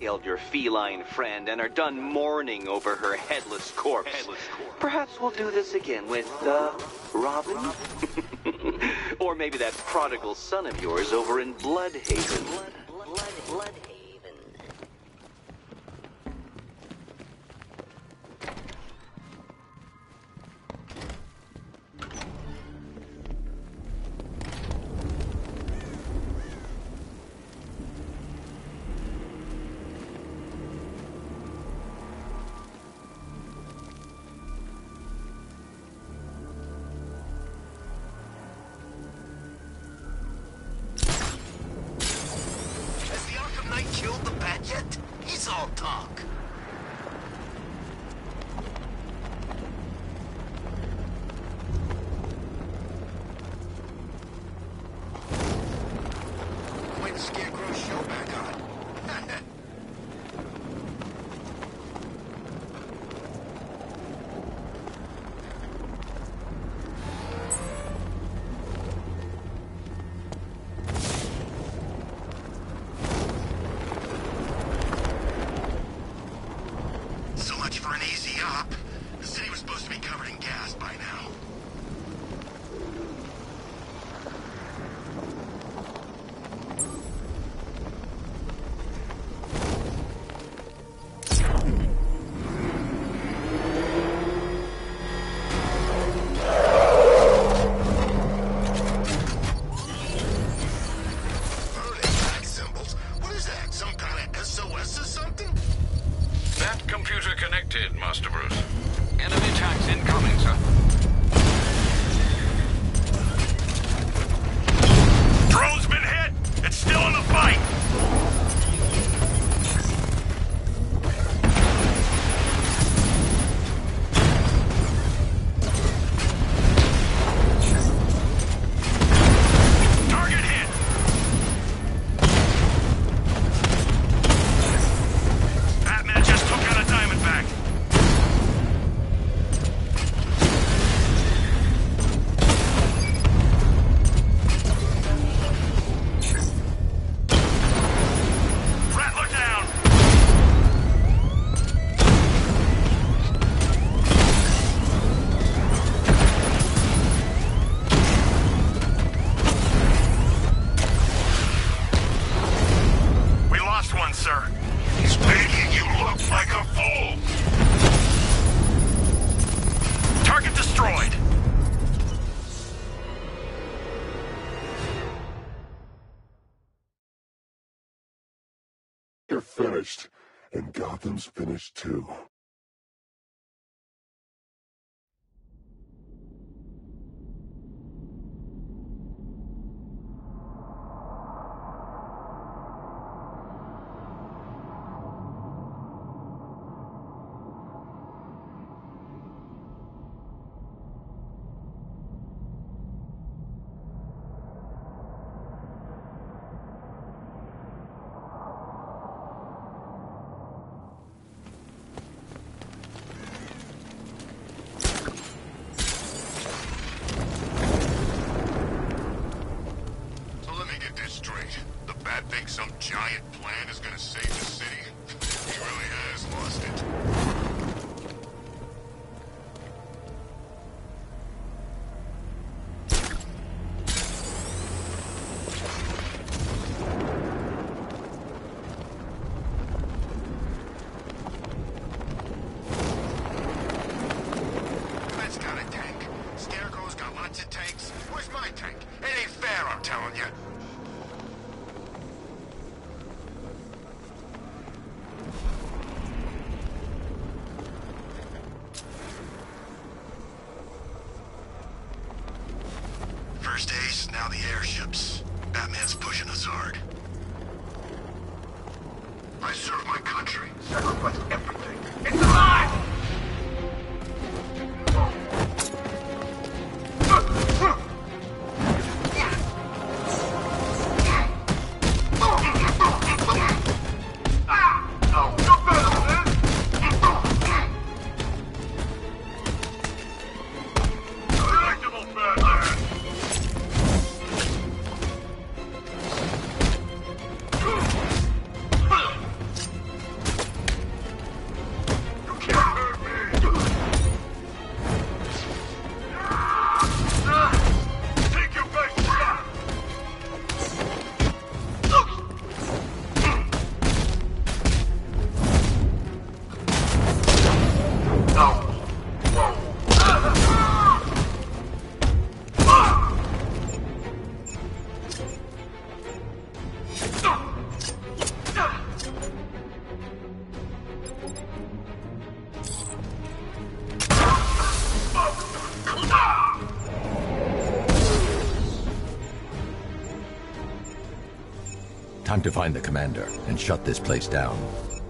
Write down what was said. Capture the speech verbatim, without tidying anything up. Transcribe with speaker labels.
Speaker 1: killed your feline friend and are done mourning over her headless corpse, headless corpse. Perhaps we'll do this again with, uh, Robin? Or maybe that prodigal son of yours over in Bloodhaven.
Speaker 2: Blood, blood, Bloodhaven.
Speaker 3: Killed the bat yet? He's all talk. When the Scarecrow show back on. For an easy up. The city was supposed to be covered in gas by now.
Speaker 4: Computer connected, Master Bruce. Enemy attacks incoming, sir. Drone's been hit! It's still in the fight! Target hit! Batman just took out a Diamondback. Rattler down. We lost one, sir. He's making you look like a fool! Target destroyed!
Speaker 5: You're finished, and Gotham's finished too.
Speaker 3: Bat thinks some giant plan is gonna save the city? He really has lost it. Bat's got a tank. Scarecrow's got lots of tanks. Where's my tank? It ain't fair, I'm telling you. First Ace, now the airships. Batman's pushing us hard. I serve my country. Sacrifice everything. It's alive!
Speaker 2: Time to find the commander and shut this place down.